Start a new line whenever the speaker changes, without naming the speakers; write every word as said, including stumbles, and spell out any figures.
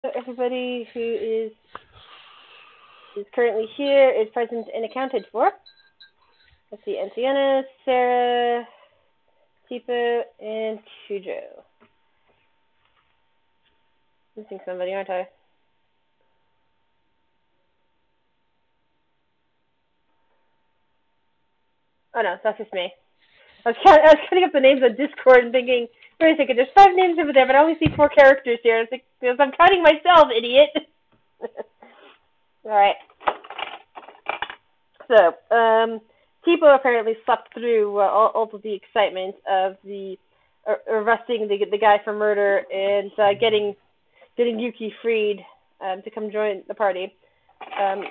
Everybody who is is currently here is present and accounted for. Let's see, Anciana, Sarah, Tifa, and Chujo. Missing somebody, aren't I? Oh no, that's just me. I was, count- I was counting up the names on Discord and thinking, wait a second, there's five names over there, but I only see four characters here. It's like, because I'm counting myself, idiot. Alright. So, um, Tipo apparently slept through uh, all, all of the excitement of the uh, arresting the the guy for murder and uh, getting getting Yuki freed um, to come join the party. Um,